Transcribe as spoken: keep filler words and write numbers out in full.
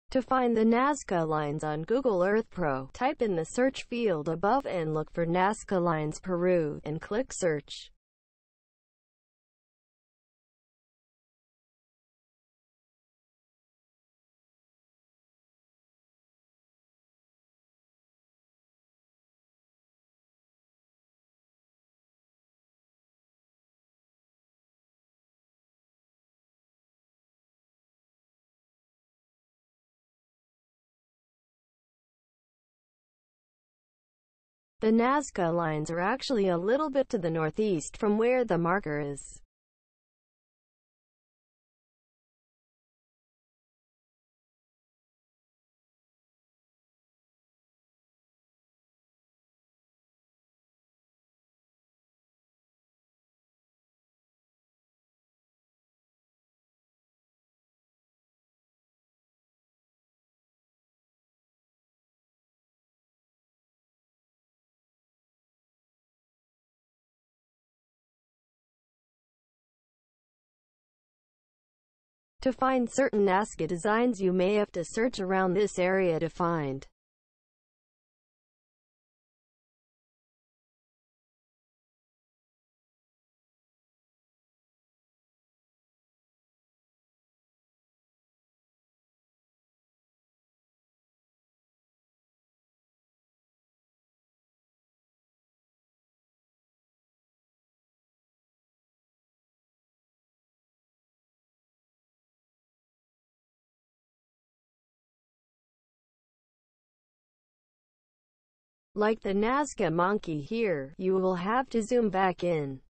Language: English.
To find the Nazca lines on Google Earth Pro, type in the search field above and look for Nazca Lines Peru, and click Search. The Nazca lines are actually a little bit to the northeast from where the marker is. To find certain Nazca designs, you may have to search around this area to find. Like the Nazca monkey here, you will have to zoom back in.